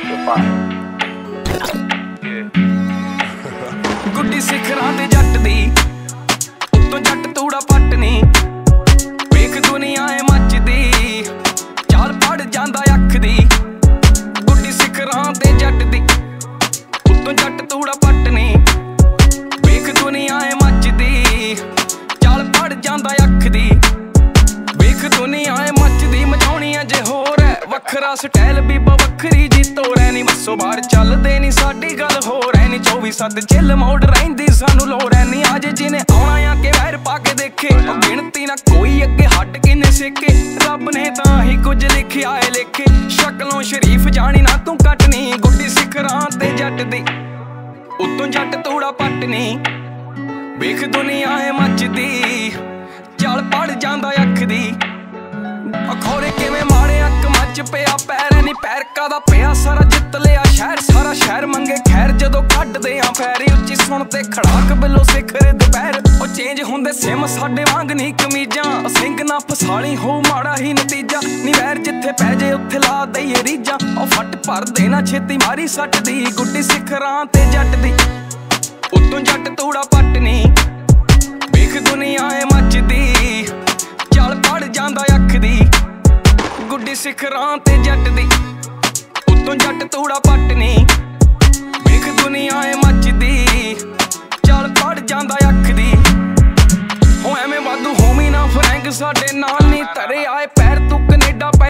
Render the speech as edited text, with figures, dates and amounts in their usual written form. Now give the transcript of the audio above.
गुड्डी सिखरां ते जट दी उत्तों जट तूड़ा पट नी वेख दुनिया है मचदी चाल पड़ जांदा अख दी। गुड्डी सिखरां ते जट दी उत्तों जट तूड़ा पट नी वेख दुनिया है मचदी चाल पड़ जांदा अख दी। वेख दुनिया है मचदी मचाउणी अजे होर है वखरा स्टाइल बीबा वखरी जी तोड़ है नी बसो बाहर चलदे नी साडी गल होर है नी 24/7 चिल मोड़ रहिंदी सानू लोड़ है नी अज जिने आउणा आ के वैर पाके देखे गिणती ना कोई अगे हट किने सेके रब ने तां ही कुछ लिखिया है लेखे शक्लों शरीफ जानी ना तू कटनी। गुड्डी सिखरां ते जट दी उत्तों जट तूड़ा पटनी वेख दुनिया है मचदी चल पड़ जांदा अख दी। अखौरे किवें मारे अक मच पिया पैर नी पैरका दा पिया सारा जित लिया शहर सारा शहर मंगे खैर जदों कड्डदे आ पैरी उच्ची सुणते खड़ाक बिलो सिखर दुपहर ओ चेंज हुंदे सिम साडे वांग नी कमीजां सिंग ना फसाली हो माड़ा ही नतीजा नी वैर जिथे पै जे उत्थे ला दईए रीजा ओ फट भर देना छेती मारी सट दी। गुड्डी सिखरां ते जट दी उत्तों जट तूड़ा पटनी वेख दुनिया है मचदी चल पड़ जांदा अख दी। गुड्डी सिखरां ते जट दी उत्तों जट तूड़ा पटनी वेख दुनिया है मचदी चल पड़ जांदा अख दी। हो एवें वाधू होमी ना फ्रैंक साडे नाल नी धरे आए पैर तू कनेडा